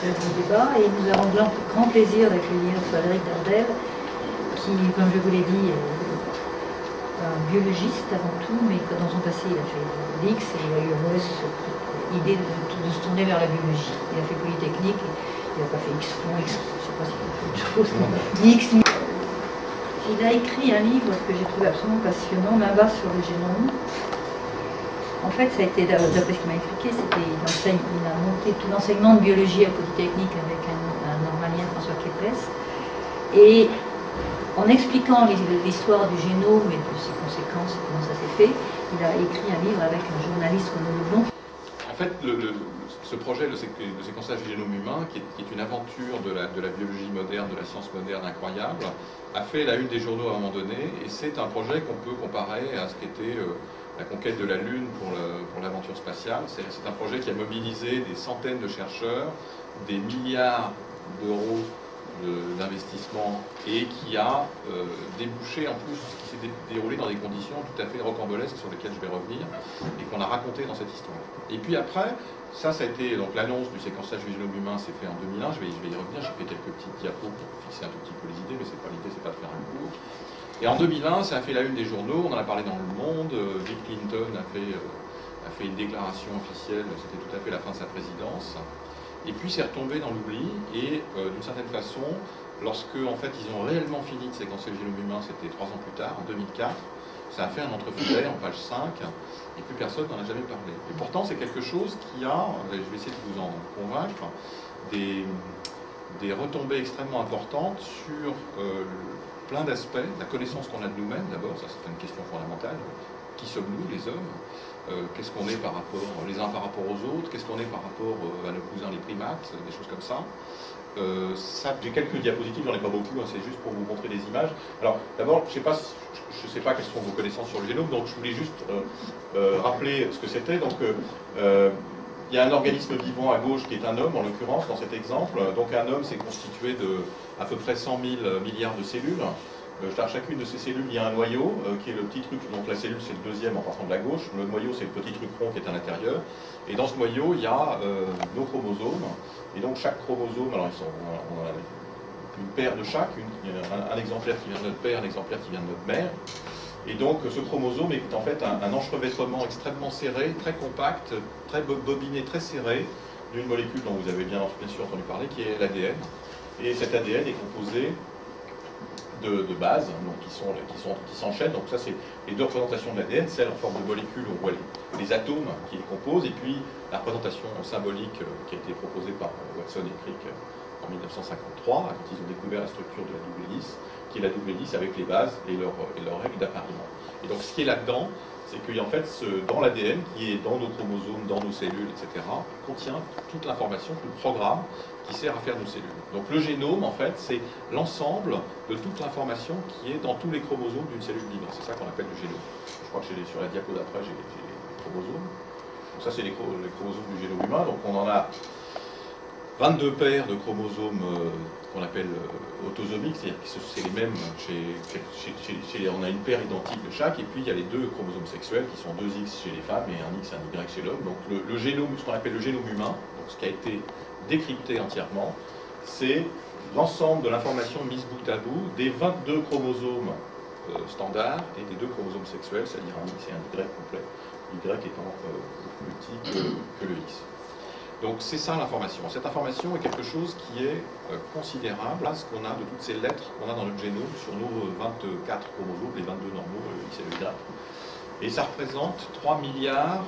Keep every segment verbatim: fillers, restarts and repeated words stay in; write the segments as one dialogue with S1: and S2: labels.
S1: du débat et nous avons le grand plaisir d'accueillir Frédéric Dardel, qui, comme je vous l'ai dit, est un biologiste avant tout, mais que dans son passé il a fait l'X et il a eu une mauvaise idée de, de se tourner vers la biologie. Il a fait Polytechnique, il n'a pas fait X-Plon, X, je ne sais pas s'il a fait autre chose, ni X, ni... Il a écrit un livre que j'ai trouvé absolument passionnant, Main basse sur le génome. En fait, ça a été, d'après ce qu'il m'a expliqué, c'était il, il a monté tout l'enseignement de biologie à Polytechnique avec un, un normalien, François Kepes. Et en expliquant l'histoire du génome et de ses conséquences et comment ça s'est fait, il a écrit un livre avec un journaliste, Renaud Leblond.
S2: En fait, le, le, ce projet de, sé de séquençage du génome humain, qui est, qui est une aventure de la, de la biologie moderne, de la science moderne incroyable, a fait la une des journaux à un moment donné, et c'est un projet qu'on peut comparer à ce qu'était euh, la conquête de la Lune pour l'aventure spatiale. C'est un projet qui a mobilisé des centaines de chercheurs, des milliards d'euros d'investissement et qui a euh, débouché en plus, qui s'est déroulé dans des conditions tout à fait rocambolesques sur lesquelles je vais revenir et qu'on a raconté dans cette histoire. Et puis après, ça, ça a été, donc l'annonce du séquençage du génome humain s'est fait en deux mille un, je vais, je vais y revenir, j'ai fait quelques petites diapos pour fixer un tout petit peu les idées, mais c'est pas l'idée, c'est pas de faire un cours. Et en deux mille un, ça a fait la une des journaux, on en a parlé dans Le Monde, euh, Bill Clinton a fait, euh, a fait une déclaration officielle, c'était tout à fait la fin de sa présidence. Et puis c'est retombé dans l'oubli, et euh, d'une certaine façon, lorsque en fait, ils ont réellement fini de séquencer le génome humain, c'était trois ans plus tard, en deux mille quatre, ça a fait un entrefilet en page cinq, et plus personne n'en a jamais parlé. Et pourtant, c'est quelque chose qui a, je vais essayer de vous en convaincre, des, des retombées extrêmement importantes sur euh, plein d'aspects, la connaissance qu'on a de nous-mêmes d'abord, ça c'est une question fondamentale, qui sommes-nous les hommes? Euh, qu'est-ce qu'on est par rapport les uns par rapport aux autres, qu'est-ce qu'on est par rapport euh, à nos cousins les primates, des choses comme ça. Euh, ça j'ai quelques diapositives, j'en ai pas beaucoup, hein, c'est juste pour vous montrer des images. Alors d'abord, je sais pas, je sais pas quelles sont vos connaissances sur le génome, donc je voulais juste euh, euh, rappeler ce que c'était. Donc euh, il y a un organisme vivant à gauche qui est un homme, en l'occurrence, dans cet exemple. Donc un homme, c'est constitué de à peu près cent mille milliards de cellules. Dans chacune de ces cellules, il y a un noyau, euh, qui est le petit truc, donc la cellule c'est le deuxième en partant de la gauche, le noyau c'est le petit truc rond qui est à l'intérieur, et dans ce noyau, il y a euh, nos chromosomes, et donc chaque chromosome, alors ils sont, on a une paire de chaque, une, un, un exemplaire qui vient de notre père, un exemplaire qui vient de notre mère, et donc ce chromosome est en fait un, un enchevêtrement extrêmement serré, très compact, très bobiné, très serré, d'une molécule dont vous avez bien, bien sûr entendu parler, qui est l'A D N, et cet A D N est composé De, de base, donc qui sont qui sont qui s'enchaînent. Donc ça c'est les deux représentations de l'A D N, celle en forme de molécule où on voit les, les atomes qui les composent, et puis la représentation symbolique euh, qui a été proposée par euh, Watson et Crick euh, en mille neuf cent cinquante-trois, quand ils ont découvert la structure de la double hélice, qui est la double hélice avec les bases et leurs et leurs règles d'appariement. Et donc ce qui est là-dedans, c'est que en fait, ce, dans l'A D N, qui est dans nos chromosomes, dans nos cellules, et cetera, contient toute l'information, tout le programme qui sert à faire nos cellules. Donc le génome, en fait, c'est l'ensemble de toute l'information qui est dans tous les chromosomes d'une cellule vivante. C'est ça qu'on appelle le génome. Je crois que sur la diapo d'après, j'ai les chromosomes. Donc ça, c'est les, les chromosomes du génome humain. Donc on en a vingt-deux paires de chromosomes euh, qu'on appelle euh, autosomiques, c'est-à-dire que c'est les mêmes chez, chez, chez, chez... On a une paire identique de chaque, et puis il y a les deux chromosomes sexuels qui sont deux X chez les femmes et un X et un Y chez l'homme. Donc le, le génome, ce qu'on appelle le génome humain, donc ce qui a été décrypté entièrement, c'est l'ensemble de l'information mise bout à bout des vingt-deux chromosomes euh, standards et des deux chromosomes sexuels, c'est-à-dire un X et un Y complet, Y étant euh, plus petit que, que le X. Donc c'est ça l'information. Cette information est quelque chose qui est euh, considérable à ce qu'on a de toutes ces lettres qu'on a dans notre génome sur nos vingt-quatre chromosomes, les vingt-deux normaux, le X et le Y. Et ça représente trois milliards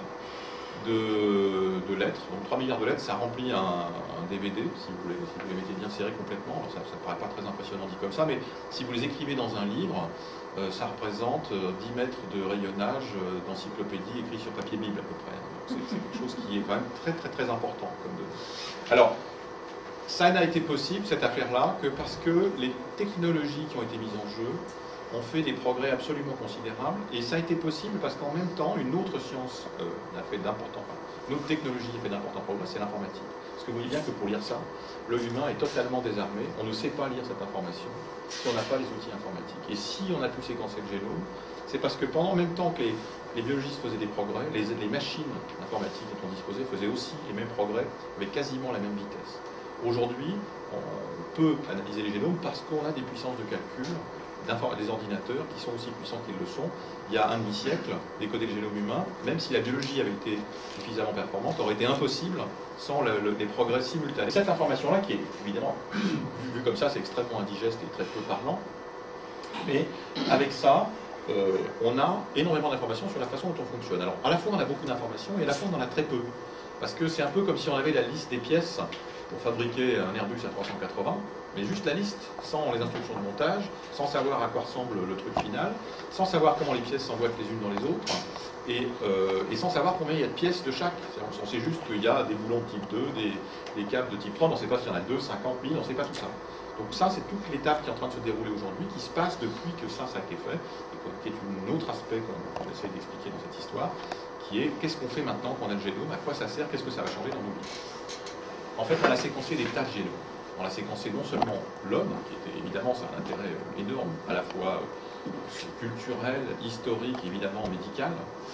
S2: de, de lettres. Donc trois milliards de lettres, ça remplit un, un D V D, si vous, les, si vous les mettez bien serrés complètement. Alors ça ne paraît pas très impressionnant dit comme ça, mais si vous les écrivez dans un livre, euh, ça représente euh, dix mètres de rayonnage euh, d'encyclopédie écrit sur papier Bible à peu près. C'est quelque chose qui est quand même très très très important comme données. Alors, ça n'a été possible, cette affaire-là, que parce que les technologies qui ont été mises en jeu ont fait des progrès absolument considérables, et ça a été possible parce qu'en même temps, une autre science euh, a fait d'importants, enfin, une autre technologie a fait d'importants progrès, c'est l'informatique. Parce que vous voyez bien que pour lire ça, le humain est totalement désarmé, on ne sait pas lire cette information si on n'a pas les outils informatiques. Et si on a pu séquencer le génome, c'est parce que pendant en même temps que les, les biologistes faisaient des progrès, les, les machines informatiques dont on disposait faisaient aussi les mêmes progrès avec quasiment la même vitesse. Aujourd'hui, on peut analyser les génomes parce qu'on a des puissances de calcul, des ordinateurs qui sont aussi puissants qu'ils le sont. Il y a un demi-siècle, décoder le génome humain, même si la biologie avait été suffisamment performante, aurait été impossible sans le, le, les progrès simultanés. Cette information-là, qui est évidemment, vue comme ça, c'est extrêmement indigeste et très peu parlant, mais avec ça, euh, on a énormément d'informations sur la façon dont on fonctionne. Alors, à la fois, on a beaucoup d'informations, et à la fois, on en a très peu. Parce que c'est un peu comme si on avait la liste des pièces pour fabriquer un Airbus A trois cent quatre-vingts, mais juste la liste, sans les instructions de montage, sans savoir à quoi ressemble le truc final, sans savoir comment les pièces s'emboîtent les unes dans les autres, et, euh, et sans savoir combien il y a de pièces de chaque. On sait juste qu'il y a des boulons de type deux, des, des câbles de type trois, on ne sait pas s'il y en a deux, cinquante mille, on ne sait pas tout ça. Donc ça, c'est toute l'étape qui est en train de se dérouler aujourd'hui, qui se passe depuis que ça, ça a été fait, et qui est un autre aspect qu'on essaie d'expliquer dans cette histoire, qui est qu'est-ce qu'on fait maintenant qu'on a le génome, à quoi ça sert, qu'est-ce que ça va changer dans nos vies. En fait, on a séquencé des tas de génomes. On a séquencé non seulement l'homme, qui était évidemment, ça a un intérêt énorme, à la fois culturel, historique, évidemment médical,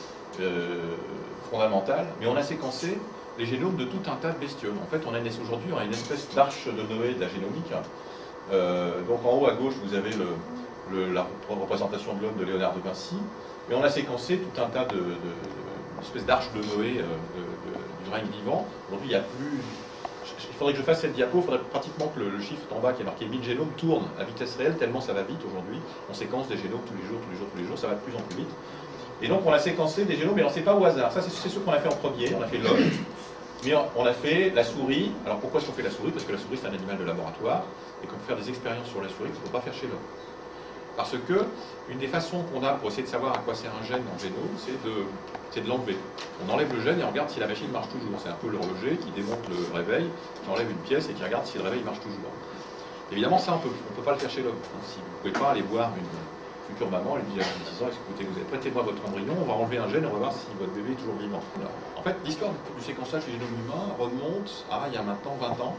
S2: euh, fondamental, mais on a séquencé les génomes de tout un tas de bestioles. En fait, on a aujourd'hui une espèce d'arche de Noé de la génomique. Euh, donc en haut à gauche, vous avez le, le, la représentation de l'homme de Léonard de Vinci, mais on a séquencé tout un tas de, de, de espèce d'arche de Noé euh, de, de, du règne vivant. Aujourd'hui, il n'y a plus... Il faudrait que je fasse cette diapo, il faudrait pratiquement que le, le chiffre en bas qui est marqué mille génomes tourne à vitesse réelle, tellement ça va vite aujourd'hui. On séquence des génomes tous les jours, tous les jours, tous les jours, ça va de plus en plus vite. Et donc on a séquencé des génomes, mais on ne sait pas au hasard. Ça, c'est ce qu'on a fait en premier, on a fait l'homme, mais on a fait la souris. Alors pourquoi est-ce qu'on fait la souris? Parce que la souris, c'est un animal de laboratoire, et qu'on peut faire des expériences sur la souris qu'on ne peut pas faire chez l'homme. Parce que une des façons qu'on a pour essayer de savoir à quoi sert un gène dans le génome, c'est de, c'est de l'enlever. On enlève le gène et on regarde si la machine marche toujours. C'est un peu l'horloger qui démonte le réveil, qui enlève une pièce et qui regarde si le réveil marche toujours. Évidemment, ça, on ne peut pas le faire chez l'homme. Si vous ne pouvez pas aller voir une future maman et lui dire à dix ans, écoutez, vous avez prêtez-moi votre embryon, on va enlever un gène et on va voir si votre bébé est toujours vivant. Voilà. En fait, l'histoire du séquençage du génome humain remonte à il y a maintenant vingt ans,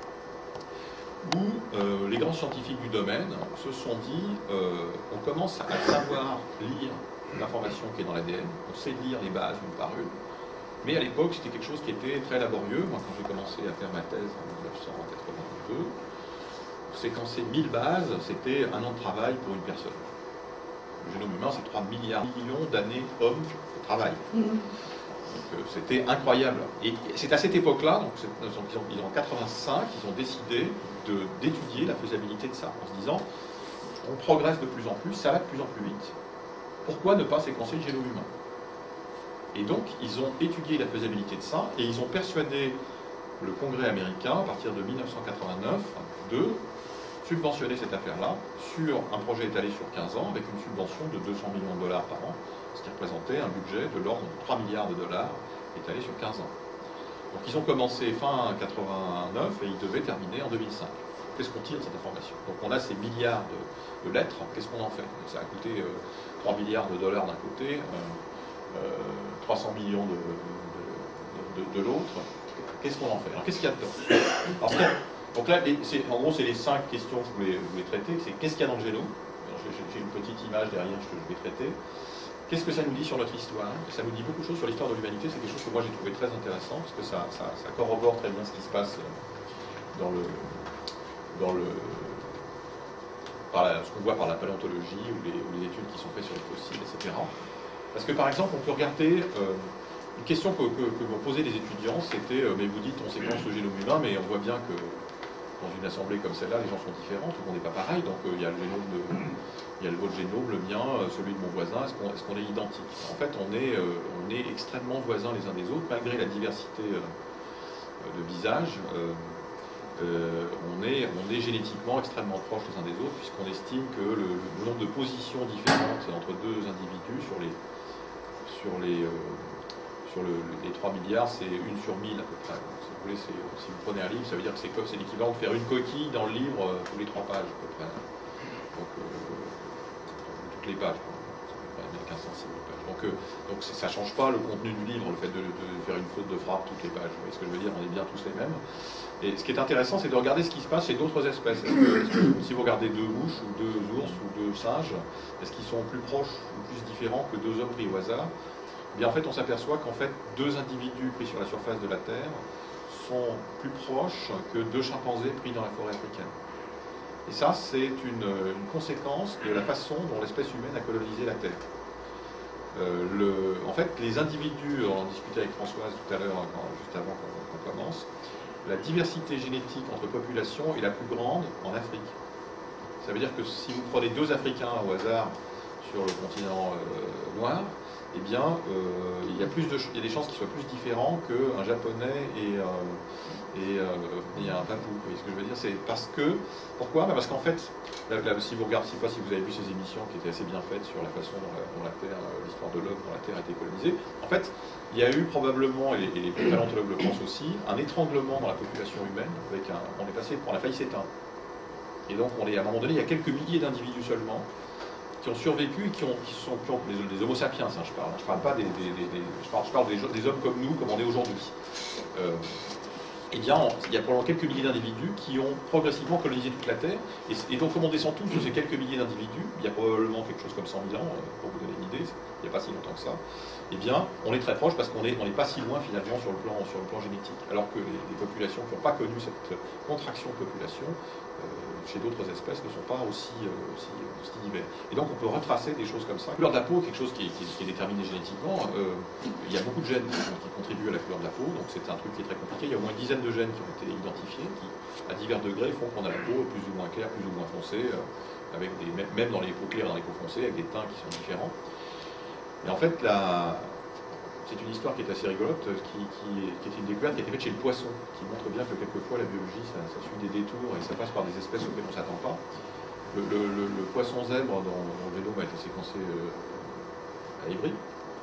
S2: où euh, les grands scientifiques du domaine se sont dit euh, on commence à savoir lire l'information qui est dans l'A D N, on sait lire les bases une par une, mais à l'époque c'était quelque chose qui était très laborieux. Moi, quand j'ai commencé à faire ma thèse en mille neuf cent quatre-vingt-deux, séquencer mille bases, c'était un an de travail pour une personne. Le génome humain, c'est trois milliards millions d'années hommes de travail. Mm-hmm. Donc c'était incroyable. Et c'est à cette époque-là, donc ils ont, ils ont en quatre-vingt-cinq, ils ont décidé d'étudier la faisabilité de ça, en se disant, on progresse de plus en plus, ça va de plus en plus vite. Pourquoi ne pas séquencer le génome humain? Et donc, ils ont étudié la faisabilité de ça, et ils ont persuadé le Congrès américain, à partir de mille neuf cent quatre-vingt-neuf, de subventionner cette affaire-là sur un projet étalé sur quinze ans, avec une subvention de deux cents millions de dollars par an, ce qui représentait un budget de l'ordre de trois milliards de dollars étalé sur quinze ans. Donc ils ont commencé fin quatre-vingt-neuf et ils devaient terminer en deux mille cinq. Qu'est-ce qu'on tire de cette information? Donc on a ces milliards de, de lettres, qu'est-ce qu'on en fait? Ça a coûté euh, trois milliards de dollars d'un côté, euh, euh, trois cents millions de, de, de, de l'autre. Qu'est-ce qu'on en fait? Alors qu'est-ce qu'il y a dedans? Alors, donc là, en gros, c'est les cinq questions que je voulais, je voulais traiter. C'est qu'est-ce qu'il y a dans le génome? J'ai une petite image derrière que je vais traiter. Qu'est-ce que ça nous dit sur notre histoire? Ça nous dit beaucoup de choses sur l'histoire de l'humanité. C'est quelque chose que moi j'ai trouvé très intéressant parce que ça, ça, ça corrobore très bien ce qui se passe dans le, dans le, par la, ce qu'on voit par la paléontologie ou les, ou les études qui sont faites sur les fossiles, et cetera. Parce que par exemple, on peut regarder euh, une question que, que, que m'ont posé les étudiants, c'était euh, mais vous dites on séquence le génome humain, mais on voit bien que dans une assemblée comme celle-là, les gens sont différents, tout le monde n'est pas pareil, donc il euh, y a le génome de, il y a le votre génome, le mien, euh, celui de mon voisin, est-ce qu'on est, qu'on est identique? En fait, on est, euh, on est extrêmement voisins les uns des autres, malgré la diversité euh, de visages, euh, euh, on, est, on est génétiquement extrêmement proches les uns des autres, puisqu'on estime que le, le nombre de positions différentes entre deux individus sur les, sur les, euh, sur le, les trois milliards, c'est une sur mille à peu près. Donc, si, vous voulez, si vous prenez un livre, ça veut dire que c'est l'équivalent de faire une coquille dans le livre euh, tous les trois pages à peu près. Donc, euh, toutes les pages, avec quinze cent six mille pages. Donc, euh, donc ça ne change pas le contenu du livre, le fait de, de faire une faute de frappe toutes les pages. Vous voyez ce que je veux dire? On est bien tous les mêmes. Et ce qui est intéressant, c'est de regarder ce qui se passe chez d'autres espèces. Est-ce que, est-ce que, si vous regardez deux mouches, ou deux ours, ou deux singes, est-ce qu'ils sont plus proches ou plus différents que deux hommes pris au hasard? Eh bien, en fait, on s'aperçoit qu'en fait, deux individus pris sur la surface de la Terre sont plus proches que deux chimpanzés pris dans la forêt africaine. Et ça, c'est une, une conséquence de la façon dont l'espèce humaine a colonisé la Terre. Euh, le, en fait, les individus, on en discutait avec Françoise tout à l'heure, juste avant qu'on qu'on commence, la diversité génétique entre populations est la plus grande en Afrique. Ça veut dire que si vous prenez deux Africains au hasard sur le continent euh, noir, eh bien, euh, il, y a plus de, il y a des chances qu'ils soient plus différents qu'un Japonais et, euh, et, euh, et un Papou. Vous voyez ce que je veux dire? C'est parce que, pourquoi? Parce qu'en fait, là, là, si vous regardez, je ne sais pas si vous avez vu ces émissions qui étaient assez bien faites sur la façon dont la, dont la Terre, l'histoire de l'homme, dont la Terre a été colonisée, en fait, il y a eu probablement, et les, et les paléontologues le pensent aussi, un étranglement dans la population humaine. Avec un, on est passé, on a failli s'éteindre. Et donc, on est, à un moment donné, il y a quelques milliers d'individus seulement qui ont survécu et qui, ont, qui sont qui ont, des, des homo sapiens, hein, je parle. Je parle pas des, des, des, des je parle, je parle des, des hommes comme nous, comme on est aujourd'hui. Euh, eh bien, il y a probablement quelques milliers d'individus qui ont progressivement colonisé toute la Terre. Et, et donc, comme on descend tous de ces quelques milliers d'individus, il y a probablement quelque chose comme cent mille ans, pour vous donner une idée, il n'y a pas si longtemps que ça. Eh bien, on est très proche parce qu'on n'est on est pas si loin finalement sur le plan, sur le plan génétique. Alors que les, les populations qui n'ont pas connu cette contraction de population, euh, chez d'autres espèces, ne sont pas aussi, euh, aussi, aussi divers. Et donc on peut retracer des choses comme ça. La couleur de la peau est quelque chose qui est, qui est, qui est déterminé génétiquement. Euh, il y a beaucoup de gènes qui, qui contribuent à la couleur de la peau, donc c'est un truc qui est très compliqué. Il y a au moins une dizaine de gènes qui ont été identifiés, qui à divers degrés font qu'on a la peau plus ou moins claire, plus ou moins foncée, euh, avec des, même dans les peaux claires et dans les peaux foncées, avec des teints qui sont différents. Et en fait, la... c'est une histoire qui est assez rigolote, qui, qui, est, qui est une découverte qui a été faite chez le poisson, qui montre bien que quelquefois la biologie, ça, ça suit des détours et ça passe par des espèces auxquelles on ne s'attend pas. Le, le, le, le poisson zèbre, dont, dont le génome a été séquencé euh, à Ivry,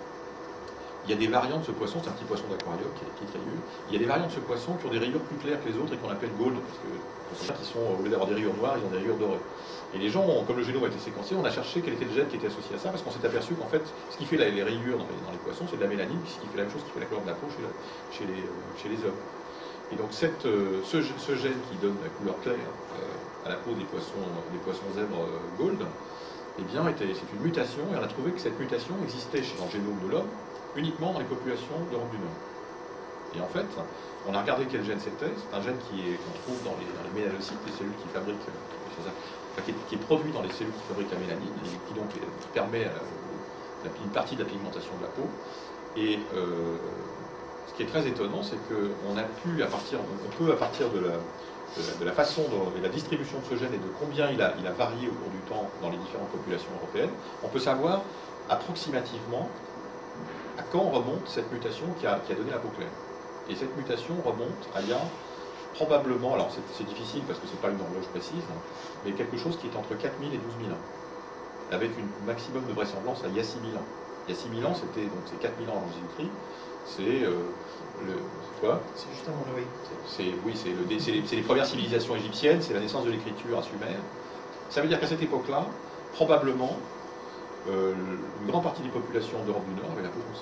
S2: il y a des variants de ce poisson, c'est un petit poisson d'aquarium qui, qui est très nul. Il y a des variants de ce poisson qui ont des rayures plus claires que les autres et qu'on appelle gold, parce que c'est ça qui sont, au lieu d'avoir des rayures noires, ils ont des rayures dorées. Et les gens, comme le génome a été séquencé, on a cherché quel était le gène qui était associé à ça, parce qu'on s'est aperçu qu'en fait, ce qui fait la, les rayures dans les, dans les poissons, c'est de la mélanine, puis ce qui fait la même chose qui fait la couleur de la peau chez, la, chez, les, euh, chez les hommes. Et donc cette, euh, ce, ce gène qui donne la couleur claire euh, à la peau des poissons, des poissons zèbres euh, gold, eh bien, c'est une mutation, et on a trouvé que cette mutation existait chez, dans le génome de l'homme, uniquement dans les populations d'Europe du Nord. Et en fait, on a regardé quel gène c'était. C'est un gène qu'on trouve dans les, dans les mélanocytes, les cellules qui fabriquent, enfin, qui, est, qui est produit dans les cellules qui fabriquent la mélanine, et qui donc qui permet euh, une partie de la pigmentation de la peau. Et euh, ce qui est très étonnant, c'est qu'on a pu, à partir, on peut, à partir de la, de la, de la façon dont, et la distribution de ce gène et de combien il a, il a varié au cours du temps dans les différentes populations européennes, on peut savoir approximativement à quand remonte cette mutation qui a, qui a donné la peau claire. Et cette mutation remonte à il y a probablement, alors c'est difficile parce que ce n'est pas une horloge précise, hein, mais quelque chose qui est entre quatre mille et douze mille ans, avec une maximum de vraisemblance à il y a six mille ans. Il y a six mille ans, c'était donc c'est quatre mille ans avant Jésus-Christ, c'est euh, le quoi?
S3: C'est juste avant Noé.
S2: C'est oui, c'est le, les, les premières civilisations égyptiennes, c'est la naissance de l'écriture à Sumer. Ça veut dire qu'à cette époque-là, probablement, euh, une grande partie des populations d'Europe du Nord avait la peau foncée.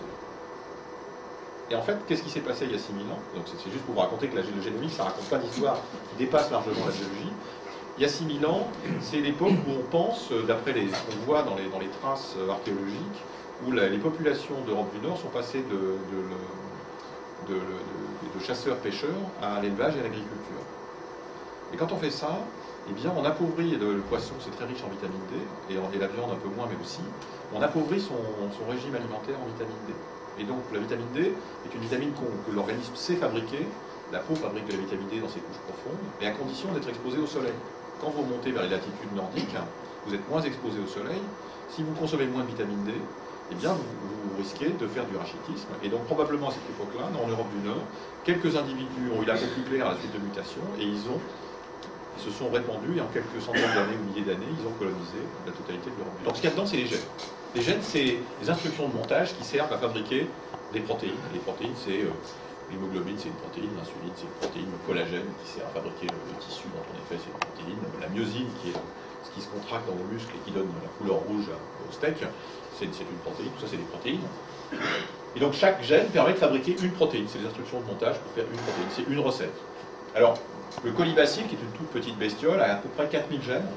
S2: Et en fait, qu'est-ce qui s'est passé il y a six mille ans? Donc c'est juste pour vous raconter que la, le génomique, ça raconte pas d'histoire qui dépasse largement la biologie. Il y a six mille ans, c'est l'époque où on pense, d'après ce qu'on voit dans les, dans les traces archéologiques, où la, les populations d'Europe du Nord sont passées de, de, de, de, de, de chasseurs-pêcheurs à l'élevage et à l'agriculture. Et quand on fait ça, eh bien, on appauvrit, le, le poisson c'est très riche en vitamine D, et, en, et la viande un peu moins, mais aussi, on appauvrit son, son régime alimentaire en vitamine D. Et donc la vitamine D est une vitamine que l'organisme sait fabriquer. La peau fabrique de la vitamine D dans ses couches profondes, et à condition d'être exposé au soleil. Quand vous montez vers les latitudes nordiques, vous êtes moins exposé au soleil. Si vous consommez moins de vitamine D, eh bien vous, vous risquez de faire du rachitisme. Et donc probablement à cette époque-là, en Europe du Nord, quelques individus ont eu la peau plus claire à la suite de mutations, et ils, ont, ils se sont répandus, et en quelques centaines d'années ou milliers d'années, ils ont colonisé la totalité de l'Europe du Nord. Donc ce qu'il y a dedans, c'est les gènes. Les gènes, c'est des instructions de montage qui servent à fabriquer des protéines. Les protéines, c'est euh, l'hémoglobine, c'est une protéine, l'insuline, c'est une protéine, le collagène qui sert à fabriquer le, le tissu dont on est fait, c'est une protéine. La myosine, qui est ce qui se contracte dans vos muscles et qui donne la couleur rouge au steak, c'est une protéine. Tout ça, c'est des protéines. Et donc chaque gène permet de fabriquer une protéine. C'est les instructions de montage pour faire une protéine. C'est une recette. Alors, le colibacille, qui est une toute petite bestiole, a à peu près quatre mille gènes.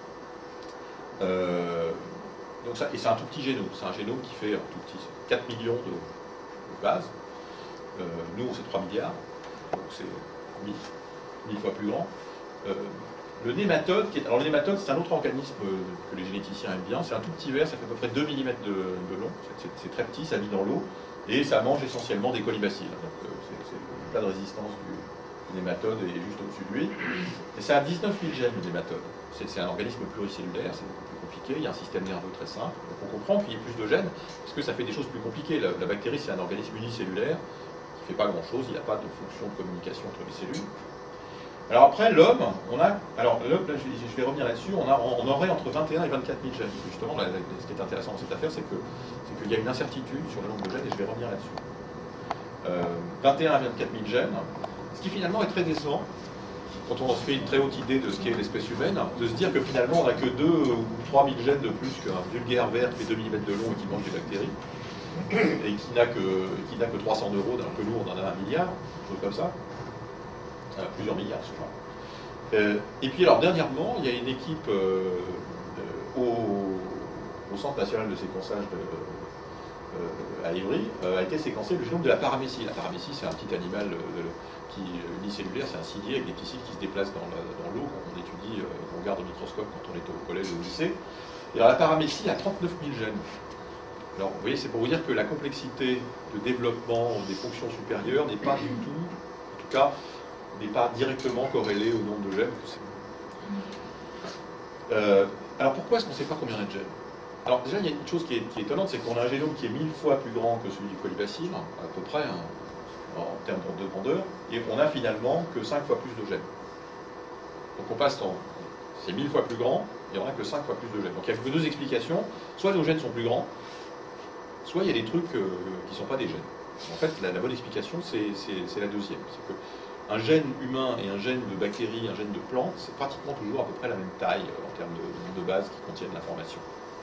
S2: Euh, Donc ça, et c'est un tout petit génome, c'est un génome qui fait un tout petit, quatre millions de, de bases. Euh, nous, c'est trois milliards. donc c'est mille, mille fois plus grand. Euh, le nématode, qui est, alors le nématode c'est un autre organisme que les généticiens aiment bien, c'est un tout petit ver, ça fait à peu près deux millimètres de, de long, c'est très petit, ça vit dans l'eau, et ça mange essentiellement des colibacilles. Donc euh, c'est le plat de résistance du, du nématode est juste au-dessus de lui. Et ça a dix-neuf mille gènes le nématode. C'est un organisme pluricellulaire, c'est beaucoup plus compliqué, il y a un système nerveux très simple. Donc on comprend qu'il y ait plus de gènes, parce que ça fait des choses plus compliquées. La, la bactérie c'est un organisme unicellulaire, qui ne fait pas grand-chose, il n'a pas de fonction de communication entre les cellules. Alors après, l'homme, on a, alors l'homme, je, je vais revenir là-dessus, on, on aurait entre vingt et un et vingt-quatre mille gènes. Justement, là, ce qui est intéressant dans cette affaire, c'est qu'il que y a une incertitude sur le nombre de gènes, et je vais revenir là-dessus. Euh, vingt et un à vingt-quatre mille gènes, ce qui finalement est très décevant, quand on se fait une très haute idée de ce qu'est l'espèce humaine, de se dire que finalement on n'a que deux ou trois mille gènes de plus qu'un vulgaire ver qui fait deux millimètres de long et qui mange des bactéries, et qui n'a que, qui n'a que trois cents neurones, alors que nous on en a un milliard, quelque chose comme ça. Euh, plusieurs milliards, je crois. Euh, et puis alors dernièrement, il y a une équipe euh, euh, au, au Centre national de séquençage de, euh, à Ivry, euh, a été séquencé le génome de la paramécie. La paramécie, c'est un petit animal euh, qui, euh, unicellulaire, c'est un cilié avec des petits cils qui se déplacent dans l'eau quand on étudie, euh, qu'on regarde au microscope quand on est au collège ou au lycée. Et alors la paramécie a trente-neuf mille gènes. Alors vous voyez, c'est pour vous dire que la complexité de développement des fonctions supérieures n'est pas du tout, en tout cas, n'est pas directement corrélée au nombre de gènes que c'est. Euh, alors pourquoi est-ce qu'on ne sait pas combien il y a de gènes? Alors déjà, il y a une chose qui est, qui est étonnante, c'est qu'on a un génome qui est mille fois plus grand que celui du colibacille, à peu près, hein, en termes de grandeur, et on a finalement que cinq fois plus de gènes. Donc on passe en... c'est mille fois plus grand, et on n'a que cinq fois plus de gènes. Donc il y a que deux explications, soit nos gènes sont plus grands, soit il y a des trucs euh, qui ne sont pas des gènes. En fait, la, la bonne explication, c'est la deuxième. C'est que un gène humain et un gène de bactérie, un gène de plante, c'est pratiquement toujours à peu près la même taille euh, en termes de nombre de bases qui contiennent l'information.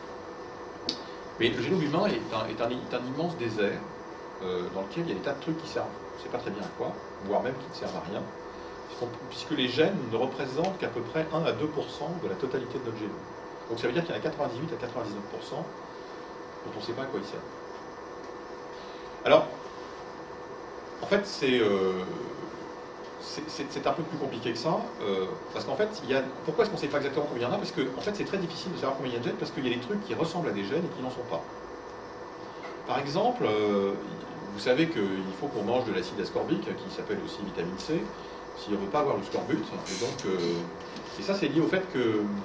S2: Mais le génome humain est un, est un, est un immense désert euh, dans lequel il y a des tas de trucs qui servent, on ne sait pas très bien à quoi, voire même qui ne servent à rien, puisque les gènes ne représentent qu'à peu près un à deux pour cent de la totalité de notre génome. Donc ça veut dire qu'il y en a quatre-vingt-dix-huit à quatre-vingt-dix-neuf pour cent dont on ne sait pas à quoi ils servent. Alors, en fait, c'est euh, c'est un peu plus compliqué que ça, euh, parce qu'en fait, il y a, pourquoi est-ce qu'on ne sait pas exactement combien il y en a? Parce que en fait, c'est très difficile de savoir combien il y a de gènes, parce qu'il y a des trucs qui ressemblent à des gènes et qui n'en sont pas. Par exemple, euh, vous savez qu'il faut qu'on mange de l'acide ascorbique, qui s'appelle aussi vitamine C, si on ne veut pas avoir le scorbut. Et, donc, euh, et ça, c'est lié au fait qu'on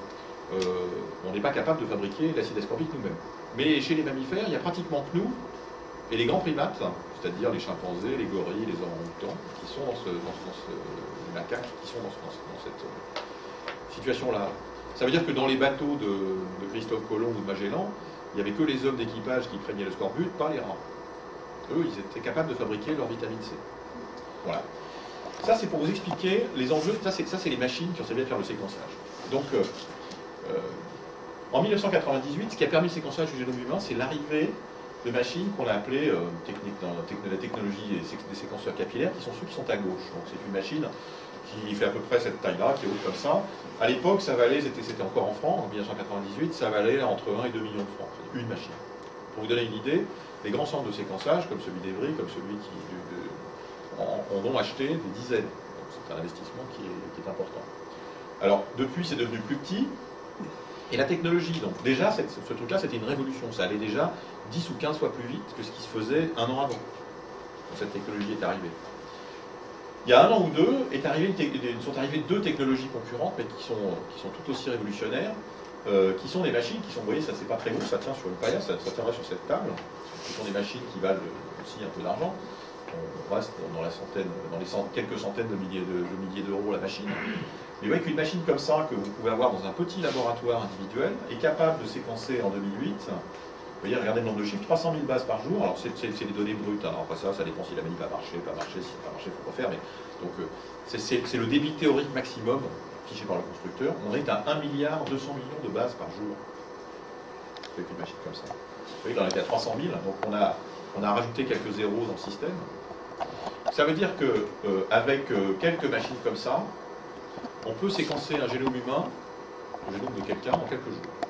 S2: euh, n'est pas capable de fabriquer l'acide ascorbique nous-mêmes. Mais chez les mammifères, il y a pratiquement que nous, et les grands primates, c'est-à-dire les chimpanzés, les gorilles, les orang-outans, qui sont dans ce, dans ce, dans ce, les macaques, qui sont dans, ce, dans, ce, dans cette euh, situation-là. Ça veut dire que dans les bateaux de, de Christophe Colomb ou de Magellan, il n'y avait que les hommes d'équipage qui craignaient le scorbut, pas les rats. Eux, ils étaient capables de fabriquer leur vitamine C. Voilà. Ça, c'est pour vous expliquer les enjeux. Ça, c'est les machines qui ont servi à faire le séquençage. Donc, euh, euh, en mille neuf cent quatre-vingt-dix-huit, ce qui a permis le séquençage du génome humain, c'est l'arrivée de machines qu'on a appelées euh, technique, dans la, techn la technologie des séquenceurs capillaires, qui sont ceux qui sont à gauche. Donc c'est une machine qui fait à peu près cette taille-là, qui est haute comme ça. À l'époque, ça valait, c'était encore en francs, en mille neuf cent quatre-vingt-dix-huit, ça valait entre un et deux millions de francs. C'est une machine. Pour vous donner une idée, les grands centres de séquençage, comme celui d'Evry, comme celui qui de, de, en, en ont acheté des dizaines. C'est un investissement qui est, qui est important. Alors, depuis, c'est devenu plus petit. Et la technologie, donc déjà, cette, ce truc-là, c'était une révolution. Ça allait déjà dix ou quinze fois plus vite que ce qui se faisait un an avant, quand cette technologie est arrivée. Il y a un an ou deux, est arrivé une sont arrivées deux technologies concurrentes, mais qui sont, qui sont tout aussi révolutionnaires, euh, qui sont des machines qui sont, vous voyez, ça c'est pas très gros, ça tient sur une paillasse, ça, ça tiendrait sur cette table. Ce sont des machines qui valent aussi un peu d'argent. On reste dans, la centaine, dans les cent, quelques centaines de milliers de, de milliers d'euros la machine. Mais vous voyez qu'une machine comme ça, que vous pouvez avoir dans un petit laboratoire individuel, est capable de séquencer en deux mille huit, vous voyez, regardez le nombre de chiffres, trois cent mille bases par jour. Alors c'est des données brutes, alors après ça, ça dépend si la manip a marché, pas marché, si ça n'a pas marché, il faut refaire. Mais donc euh, c'est le débit théorique maximum affiché par le constructeur. On est à un milliard deux cents millions de bases par jour avec une machine comme ça. Vous voyez, on était à trois cent mille, donc on a, on a rajouté quelques zéros dans le système. Ça veut dire que euh, avec euh, quelques machines comme ça, on peut séquencer un génome humain, le génome de quelqu'un, en quelques jours.